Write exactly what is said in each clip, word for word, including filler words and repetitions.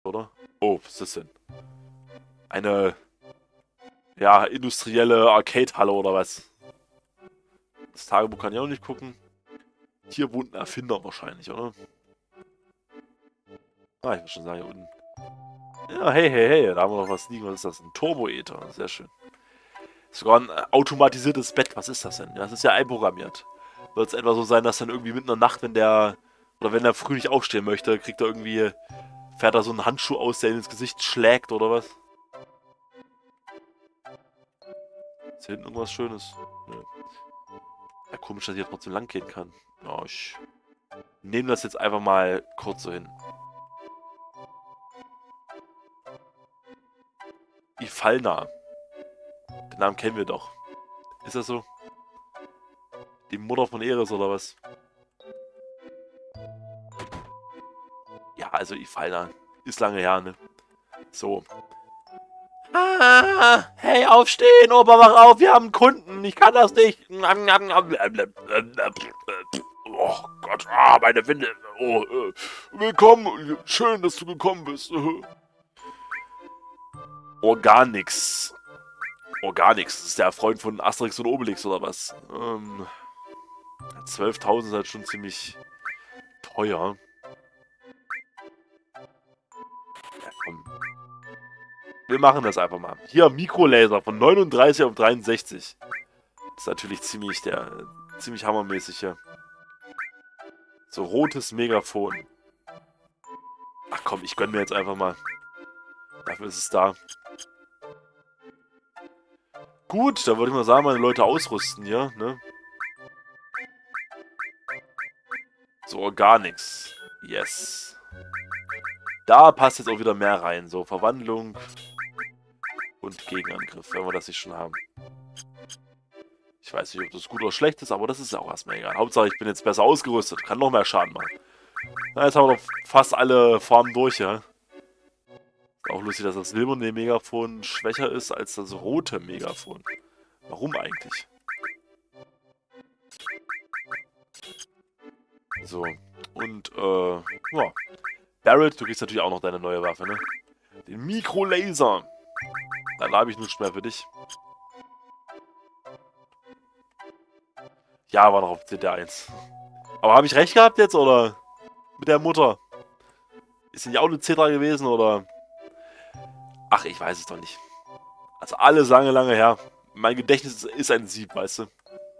Oder? Oh, was ist das denn? Eine, ja, industrielle Arcade-Halle oder was? Das Tagebuch kann ich auch nicht gucken. Hier wohnt ein Erfinder wahrscheinlich, oder? Ah, ich muss schon sagen, hier unten. Ja, hey, hey, hey, da haben wir noch was liegen. Was ist das? Ein Turbo-Ether. Sehr schön. Sogar ein automatisiertes Bett. Was ist das denn? Ja, das ist ja einprogrammiert. Wird es etwa so sein, dass dann irgendwie mitten in der Nacht, wenn der, oder wenn er früh nicht aufstehen möchte, kriegt er irgendwie, fährt er so einen Handschuh aus, der ihn ins Gesicht schlägt, oder was? Ist hier hinten irgendwas Schönes? Nö. Ja, komisch, dass ich hier trotzdem lang gehen kann. Ja, ich nehme das jetzt einfach mal kurz so hin. Ifalna. Den Namen kennen wir doch. Ist das so? Die Mutter von Eris oder was? Ja, also Ifalna. Ist lange her, ne? So. Ah, hey, aufstehen, Opa, wach auf, wir haben Kunden, ich kann das nicht. Oh Gott, ah, meine Winde. Oh, äh, willkommen, schön, dass du gekommen bist. Organix. Organix, das ist der Freund von Asterix und Obelix oder was? Ähm, zwölftausend ist halt schon ziemlich teuer. Ja, komm. Wir machen das einfach mal. Hier, Mikrolaser von neununddreißig auf dreiundsechzig. Das ist natürlich ziemlich der, ziemlich hammermäßig hier. So, rotes Megafon. Ach komm, ich gönn mir jetzt einfach mal. Dafür ist es da. Gut, da würde ich mal sagen, meine Leute ausrüsten hier, ne? So, gar nichts. Yes. Da passt jetzt auch wieder mehr rein. So, Verwandlung und Gegenangriff, wenn wir das nicht schon haben. Ich weiß nicht, ob das gut oder schlecht ist, aber das ist ja auch erstmal egal. Hauptsache, ich bin jetzt besser ausgerüstet. Kann noch mehr Schaden machen. Na, jetzt haben wir doch fast alle Farben durch, ja. Ist auch lustig, dass das silberne Megafon schwächer ist als das rote Megafon. Warum eigentlich? So. Und, äh, ja. Barrett, du kriegst natürlich auch noch deine neue Waffe, ne? Den Mikrolaser. Dann habe ich nichts mehr für dich. Ja, war noch auf C D eins. Aber habe ich recht gehabt jetzt, oder? Mit der Mutter? Ist sie nicht auch eine C drei gewesen, oder? Ach, ich weiß es doch nicht. Also alles lange, lange her. Mein Gedächtnis ist ein Sieb, weißt du?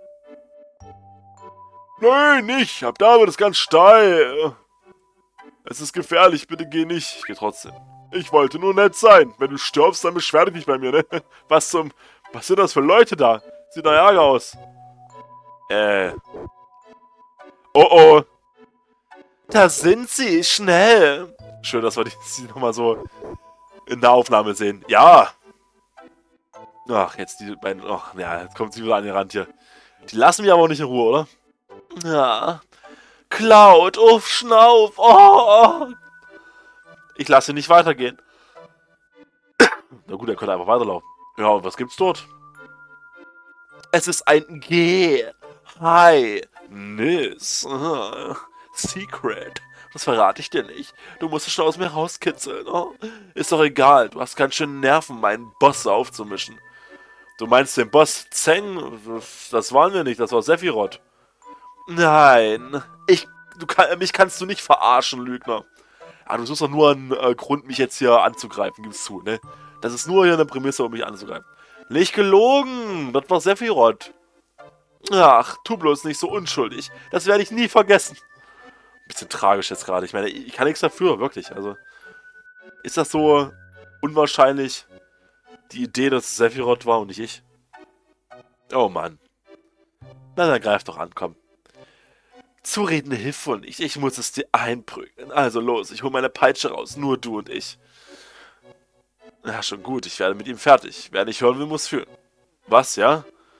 Nein, nicht! Ab da wird es ganz steil. Es ist gefährlich, bitte geh nicht. Ich geh trotzdem. Ich wollte nur nett sein. Wenn du stirbst, dann beschwer dich nicht bei mir, ne? Was zum... Was sind das für Leute da? Sieht nach Ärger aus. Äh... Oh oh! Da sind sie, schnell! Schön, dass wir die nochmal so in der Aufnahme sehen. Ja! Ach, jetzt die beiden... Ach, ja, jetzt kommt sie wieder an den Rand hier. Die lassen mich aber auch nicht in Ruhe, oder? Ja... Cloud, uff, schnauf, oh! Ich lasse ihn nicht weitergehen. Na gut, er könnte einfach weiterlaufen. Ja, und was gibt's dort? Es ist ein G. Hi. Nis. Secret. Das verrate ich dir nicht. Du musst es schon aus mir rauskitzeln. Oh. Ist doch egal. Du hast ganz schön Nerven, meinen Boss aufzumischen. Du meinst den Boss Zeng? Das waren wir nicht. Das war Sephiroth. Nein. Ich... Du kann, mich kannst du nicht verarschen, Lügner. Ah, du suchst doch nur einen äh, Grund, mich jetzt hier anzugreifen, gibst zu, ne? Das ist nur hier eine Prämisse, um mich anzugreifen. Nicht gelogen! Das war Sephiroth. Ach, tu bloß nicht so unschuldig. Das werde ich nie vergessen. Bisschen tragisch jetzt gerade. Ich meine, ich kann nichts dafür, wirklich. Also, ist das so unwahrscheinlich, die Idee, dass es Sephiroth war und nicht ich? Oh Mann. Na, dann greif doch an, komm. Zureden hilft wohl nicht. Ich muss es dir einprügeln. Also los, ich hole meine Peitsche raus. Nur du und ich. Ja, schon gut. Ich werde mit ihm fertig. Wer nicht hören will, muss fühlen. Was, ja?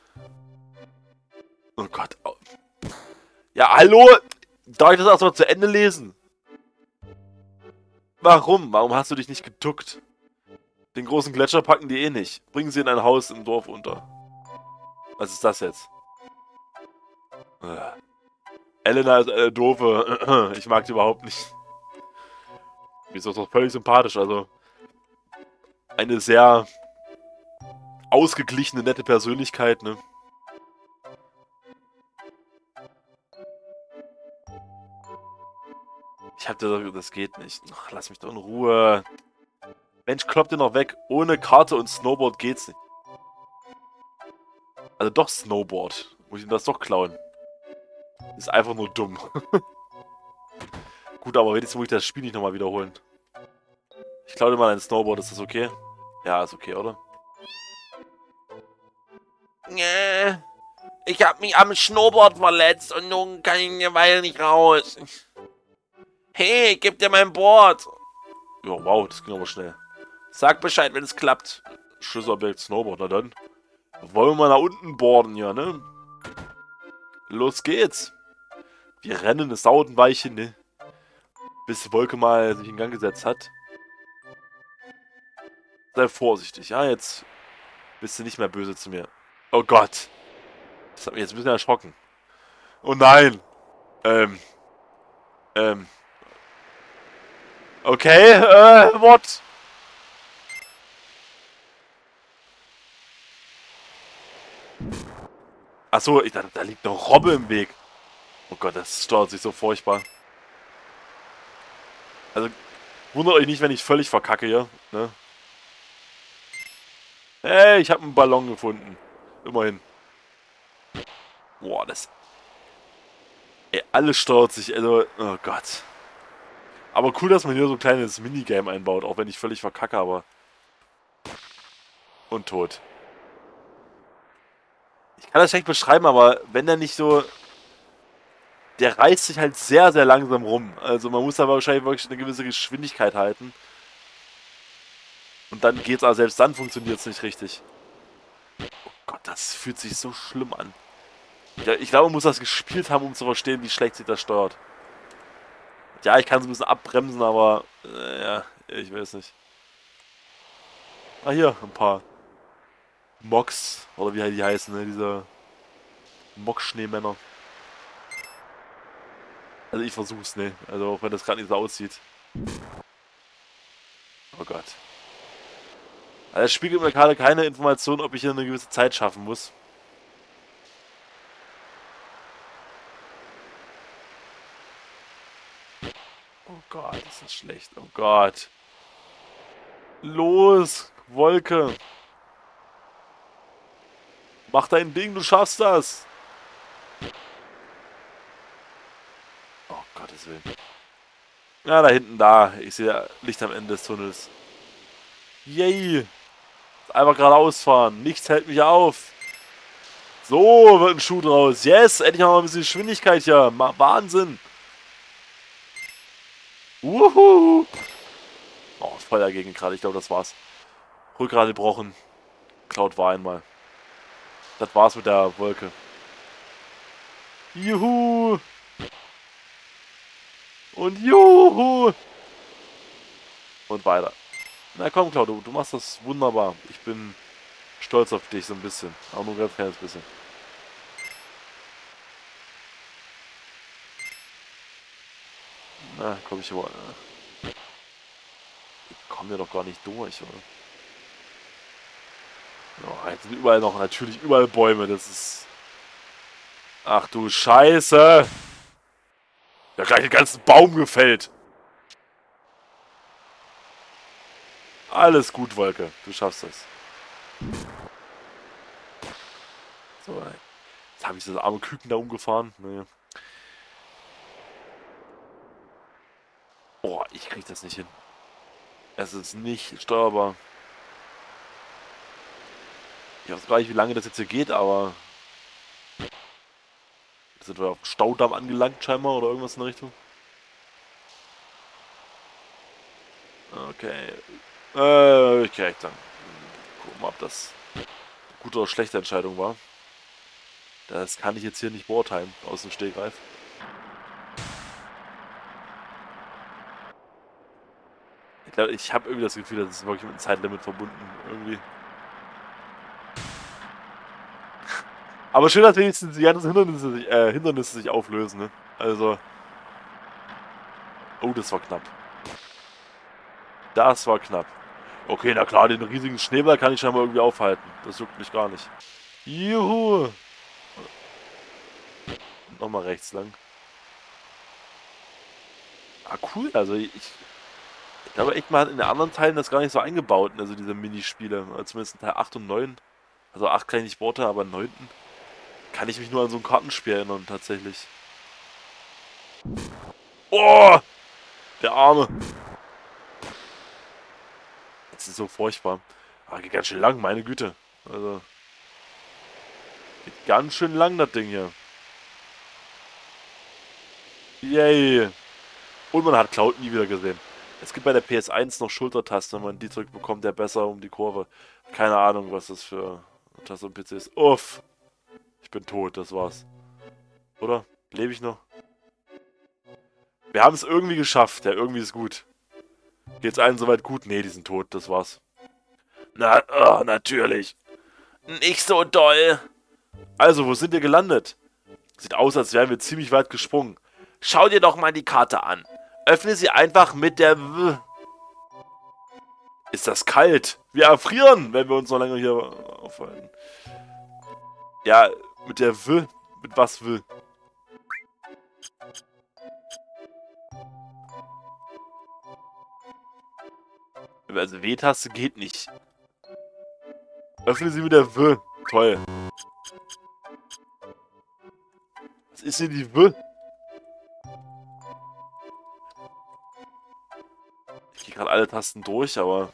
Oh Gott. Ja, hallo? Darf ich das erstmal zu Ende lesen? Warum? Warum hast du dich nicht geduckt? Den großen Gletscher packen die eh nicht. Bringen sie in ein Haus im Dorf unter. Was ist das jetzt? Elena ist eine doofe. Ich mag die überhaupt nicht. Die ist doch völlig sympathisch, also eine sehr ausgeglichene, nette Persönlichkeit, ne? Ich hab dir das geht nicht. Ach, lass mich doch in Ruhe. Mensch, kloppt ihr noch weg. Ohne Karte und Snowboard geht's nicht. Also doch Snowboard. Muss ich ihm das doch klauen. Ist einfach nur dumm. Gut, aber wenigstens muss ich das Spiel nicht nochmal wiederholen. Ich klaue dir mal ein Snowboard, ist das okay? Ja, ist okay, oder? Nee, ich hab mich am Snowboard verletzt und nun kann ich eine Weile nicht raus. Hey, gib dir mein Board. Ja, wow, das ging aber schnell. Sag Bescheid, wenn es klappt. Schlüsselobjekt Snowboard, na dann. Wollen wir mal nach unten boarden hier, ne? Los geht's. Wir rennen, es dauert ein Weilchen, ne? Bis die Wolke mal sich in Gang gesetzt hat. Sei vorsichtig, ja, jetzt bist du nicht mehr böse zu mir. Oh Gott. Das hat mich jetzt ein bisschen erschrocken. Oh nein. Ähm. Ähm. Okay, äh, what? Achso, ich dachte, da liegt eine Robbe im Weg. Oh Gott, das steuert sich so furchtbar. Also, wundert euch nicht, wenn ich völlig verkacke hier, ne? Hey, ich habe einen Ballon gefunden. Immerhin. Boah, das... Ey, alles steuert sich, also... Oh Gott. Aber cool, dass man hier so ein kleines Minigame einbaut, auch wenn ich völlig verkacke, aber... Und tot. Ich kann das schlecht beschreiben, aber wenn der nicht so... Der reißt sich halt sehr, sehr langsam rum. Also man muss da wahrscheinlich wirklich eine gewisse Geschwindigkeit halten. Und dann geht's, aber selbst dann funktioniert es nicht richtig. Oh Gott, das fühlt sich so schlimm an. Ja, ich glaube, man muss das gespielt haben, um zu verstehen, wie schlecht sich das steuert. Ja, ich kann es ein bisschen abbremsen, aber... Äh, ja, ich weiß nicht. Ah, hier, ein paar... Moks, oder wie die heißen, ne? Diese... Mock-Schneemänner. Also ich versuch's, ne? Also auch wenn das gerade nicht so aussieht. Oh Gott. Also das Spiel gibt mir gerade keine Information, ob ich hier eine gewisse Zeit schaffen muss. Oh Gott, das ist schlecht. Oh Gott. Los, Wolke. Mach dein Ding, du schaffst das. Oh Gottes Willen. Ja, da hinten, da. Ich sehe Licht am Ende des Tunnels. Yay. Einfach geradeaus fahren. Nichts hält mich auf. So wird ein Schuh draus. Yes, endlich haben wir ein bisschen Geschwindigkeit hier. Wahnsinn. Wuhu. Oh, voll dagegen gerade. Ich glaube, das war's. Rückgrat gebrochen. Cloud war einmal. Das war's mit der Wolke. Juhu. Und juhu. Und weiter. Na komm, Claudio, du machst das wunderbar. Ich bin stolz auf dich so ein bisschen. Auch nur ein ganz kleines bisschen. Na, komm ich aber... Ich komme hier doch gar nicht durch, oder? Oh, jetzt sind überall noch, natürlich überall Bäume, das ist... Ach du Scheiße! Ja, gleich den ganzen Baum gefällt. Alles gut, Wolke. Du schaffst das. So, jetzt habe ich das arme Küken da umgefahren. Nee. Boah, ich krieg das nicht hin. Es ist nicht steuerbar. Ich weiß gar nicht, wie lange das jetzt hier geht, aber... Jetzt sind wir auf Staudamm angelangt scheinbar oder irgendwas in der Richtung. Okay. Äh, ich krieg dann. Gucken wir, ob das eine gute oder schlechte Entscheidung war. Das kann ich jetzt hier nicht beurteilen, aus dem Stegreif. Ich glaube, ich habe irgendwie das Gefühl, das ist wirklich mit einem Zeitlimit verbunden. Irgendwie. Aber schön, dass wenigstens die ganzen Hindernisse sich, äh, Hindernisse sich auflösen, ne? Also. Oh, das war knapp. Das war knapp. Okay, na klar, den riesigen Schneeball kann ich scheinbar irgendwie aufhalten. Das juckt mich gar nicht. Juhu! Nochmal rechts lang. Ah, cool. Also ich, ich glaube echt mal in den anderen Teilen das gar nicht so eingebaut. Also diese Minispiele. Zumindest in Teil acht und neun. Also acht kann ich nicht beurteilen, aber neunten kann ich mich nur an so ein Kartenspiel erinnern, tatsächlich. Oh! Der Arme. Das ist so furchtbar. Aber geht ganz schön lang, meine Güte. Also. Geht ganz schön lang, das Ding hier. Yay. Und man hat Cloud nie wieder gesehen. Es gibt bei der P S eins noch Schultertaste, wenn man die zurückbekommt, der besser um die Kurve. Keine Ahnung, was das für eine Taste am P C ist. Uff. Ich bin tot, das war's. Oder? Lebe ich noch? Wir haben es irgendwie geschafft. Ja, irgendwie ist gut. Geht's allen soweit gut? Nee, die sind tot, das war's. Na, oh, natürlich. Nicht so doll. Also, wo sind wir gelandet? Sieht aus, als wären wir ziemlich weit gesprungen. Schau dir doch mal die Karte an. Öffne sie einfach mit der W. Ist das kalt? Wir erfrieren, wenn wir uns noch länger hier aufhalten. Ja, mit der W. Mit was W? Also W-Taste geht nicht. Öffne sie mit der W. Toll. Was ist denn die W? Ich gehe gerade alle Tasten durch, aber...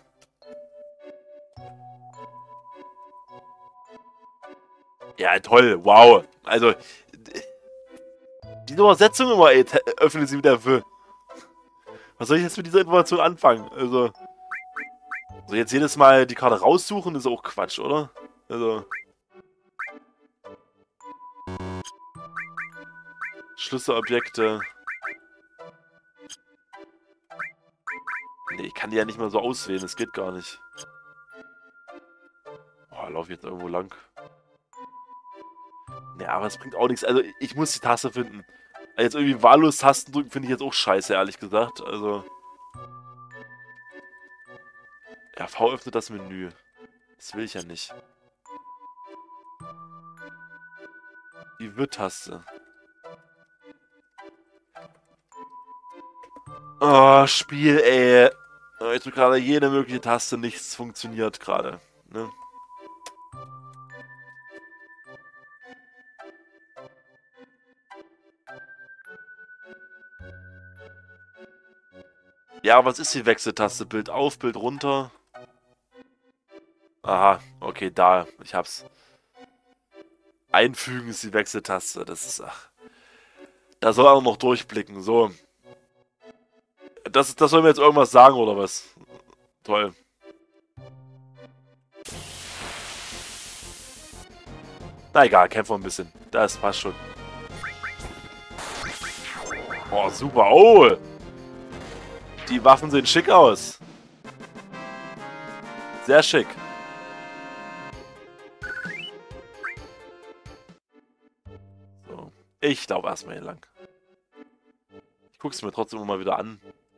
Ja, toll. Wow. Also... Die Übersetzung immer, ey. Öffne sie mit der W. Was soll ich jetzt mit dieser Information anfangen? Also... Also jetzt jedes Mal die Karte raussuchen, ist auch Quatsch, oder? Also... Schlüsselobjekte. Nee, ich kann die ja nicht mal so auswählen, das geht gar nicht. Oh, lauf ich jetzt irgendwo lang. Nee, aber es bringt auch nichts. Also, ich muss die Taste finden. Jetzt irgendwie wahllos Tasten drücken, finde ich jetzt auch scheiße, ehrlich gesagt. Also... Ja, V öffnet das Menü. Das will ich ja nicht. Die W-Taste. Oh, Spiel, ey. Ich drücke gerade jede mögliche Taste, nichts funktioniert gerade. Ne? Ja, was ist die Wechseltaste? Bild auf, Bild runter. Aha, okay, da. Ich hab's. Einfügen ist die Wechseltaste. Das ist, ach. Da soll er noch durchblicken. So. Das, das soll mir jetzt irgendwas sagen, oder was? Toll. Na egal, kämpfen wir ein bisschen. Das passt schon. Oh, super. Oh! Die Waffen sehen schick aus. Sehr schick. So. Ich laufe erstmal hier lang. Ich gucke es mir trotzdem immer mal wieder an.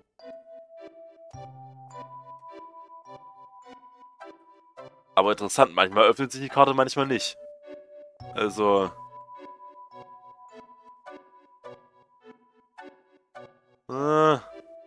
Aber interessant, manchmal öffnet sich die Karte, manchmal nicht. Also... Äh,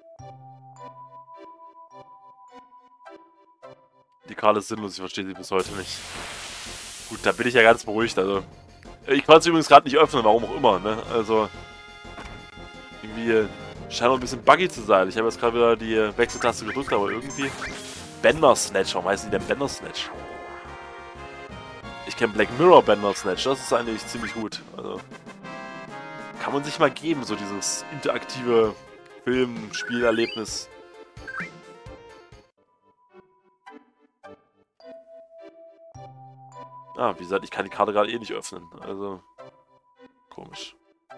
die Karte ist sinnlos, ich verstehe sie bis heute nicht. Gut, da bin ich ja ganz beruhigt, also... Ich konnte es übrigens gerade nicht öffnen, warum auch immer, ne? Also... Irgendwie... Scheint noch ein bisschen buggy zu sein. Ich habe jetzt gerade wieder die Wechseltaste gedrückt, aber irgendwie... Bender Snatch, warum heißen die denn Bender Snatch? Ich kenne Black Mirror Bender Snatch, das ist eigentlich ziemlich gut. Also... Kann man sich mal geben, so dieses interaktive Film-Spielerlebnis. Ah, wie gesagt, ich kann die Karte gerade eh nicht öffnen. Also, komisch.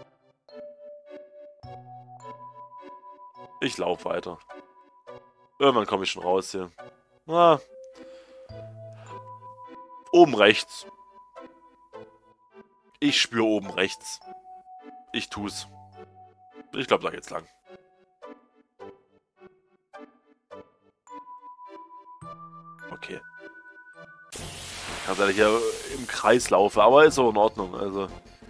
Ich laufe weiter. Irgendwann komme ich schon raus hier. Ah. Oben rechts. Ich spüre oben rechts. Ich tu's. Ich glaube, da geht's lang. Okay. Ganz ehrlich, hier im Kreis laufen, aber ist auch in Ordnung, also.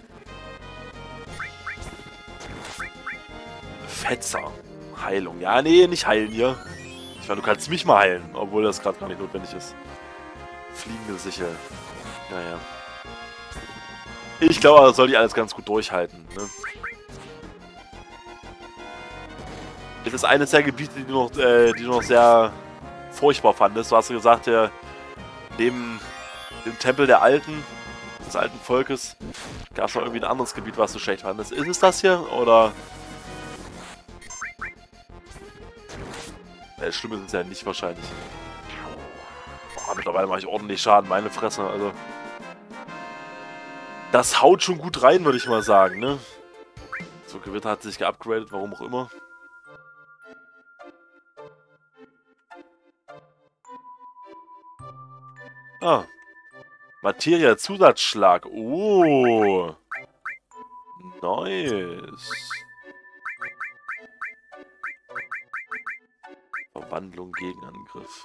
Fetzer. Heilung. Ja, nee, nicht heilen hier. Ich meine, du kannst mich mal heilen, obwohl das gerade gar nicht notwendig ist. Fliegende Sichel. Naja. Ich glaube, das soll die alles ganz gut durchhalten, ne? Das ist eines der Gebiete, die du noch, äh, die du noch sehr furchtbar fandest. Du hast ja gesagt, der, neben dem Tempel der Alten, des alten Volkes, gab es noch irgendwie ein anderes Gebiet, was du schlecht fandest. Ist es das hier, oder? Das Schlimme ist es ja nicht wahrscheinlich. Boah, mittlerweile mache ich ordentlich Schaden, meine Fresse, also. Das haut schon gut rein, würde ich mal sagen, ne? So, Gewitter hat sich geupgradet, warum auch immer. Ah. Materia Zusatzschlag. Oh. Nice. Verwandlung gegen Angriff.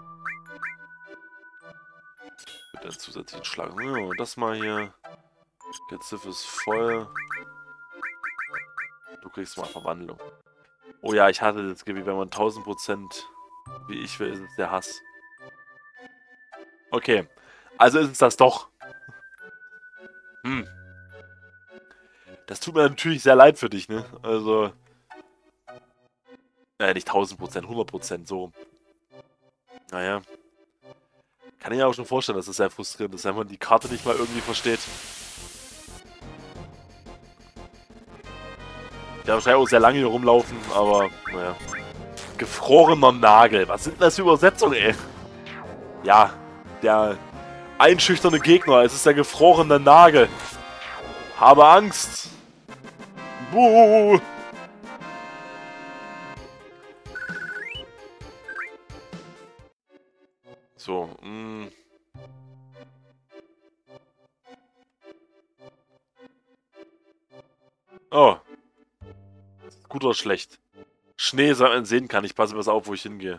Mit einem zusätzlichen Schlag. Ja, das mal hier. Geziff ist voll. Du kriegst mal Verwandlung. Oh ja, ich hatte das Gebiet, wenn man tausend Prozent wie ich will, ist es der Hass. Okay. Also ist es das doch. Hm. Das tut mir natürlich sehr leid für dich, ne? Also. Äh, nicht tausend Prozent, hundert Prozent, so. Naja. Kann ich mir auch schon vorstellen, dass das sehr frustrierend ist, wenn man die Karte nicht mal irgendwie versteht. Ja, wahrscheinlich auch sehr lange hier rumlaufen, aber, naja. Gefrorener Nagel. Was sind denn das für Übersetzungen, ey? Ja, der einschüchternde Gegner. Es ist der gefrorene Nagel. Habe Angst. Buh. So, mh. Oh. Gut oder schlecht? Schnee soll man sehen kann. Ich passe besser auf, wo ich hingehe.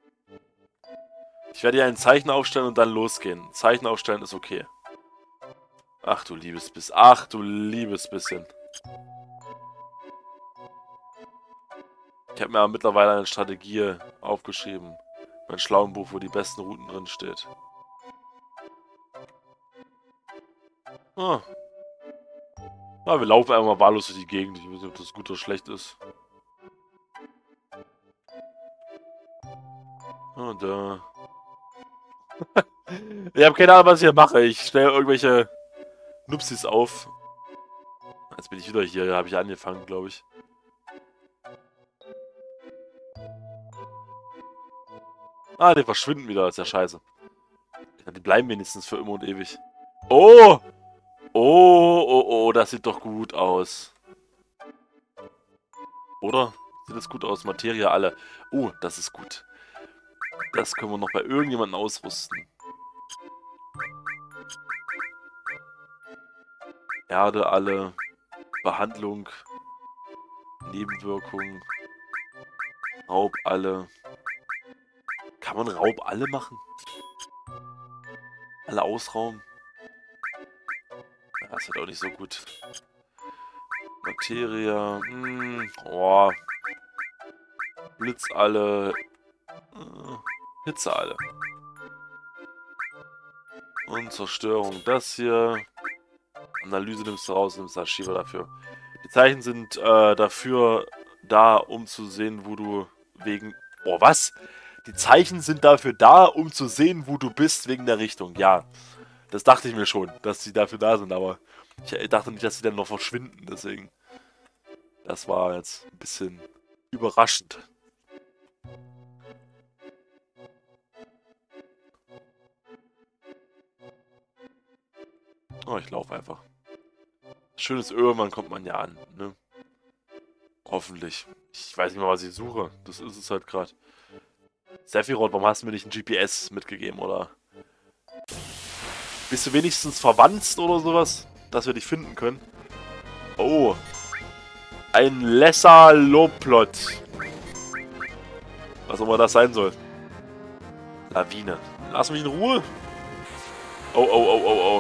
Ich werde hier ein Zeichen aufstellen und dann losgehen. Zeichen aufstellen ist okay. Ach du liebes bisschen. Ach du liebes bisschen. Ich habe mir aber mittlerweile eine Strategie aufgeschrieben. Mein schlauen Buch, wo die besten Routen drin steht. Ah. Ja, wir laufen einfach mal wahllos durch die Gegend. Ich weiß nicht, ob das gut oder schlecht ist. Ah, da. Ich habe keine Ahnung, was ich hier mache. Ich stelle irgendwelche Nupsis auf. Jetzt bin ich wieder hier. Da habe ich angefangen, glaube ich. Ah, die verschwinden wieder. Das ist ja scheiße. Die bleiben wenigstens für immer und ewig. Oh! Oh, oh, oh, das sieht doch gut aus. Oder? Sieht das gut aus? Materie alle. Oh, das ist gut. Das können wir noch bei irgendjemandem ausrüsten. Erde alle. Behandlung. Nebenwirkung. Raub alle. Kann man Raub alle machen? Alle ausrauben? Das wird auch nicht so gut. Materie. Hm, oh. Blitz alle. Äh, Hitze alle. Und Zerstörung. Das hier. Analyse nimmst du raus, nimmst Archive dafür. Die Zeichen sind äh, dafür da, um zu sehen, wo du wegen... Oh, was? Die Zeichen sind dafür da, um zu sehen, wo du bist, wegen der Richtung. Ja, das dachte ich mir schon, dass sie dafür da sind, aber ich dachte nicht, dass sie dann noch verschwinden, deswegen. Das war jetzt ein bisschen überraschend. Oh, ich laufe einfach. Schönes irgendwann kommt man ja an, ne? Hoffentlich. Ich weiß nicht mal, was ich suche. Das ist es halt gerade. Sephiroth, warum hast du mir nicht ein G P S mitgegeben, oder? Bist du wenigstens verwandt oder sowas? Dass wir dich finden können? Oh. Ein Lesser Loplot. Was auch immer das sein soll. Lawine. Lass mich in Ruhe. Oh, oh, oh, oh,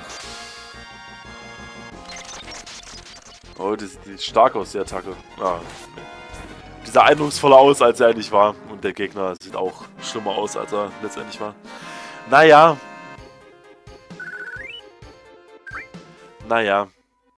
oh. Oh, die sieht stark aus, die Attacke. Ah, nee. Die sah eindrucksvoller aus, als er eigentlich war. Und der Gegner sieht auch schlimmer aus, als er letztendlich war. Naja. Naja.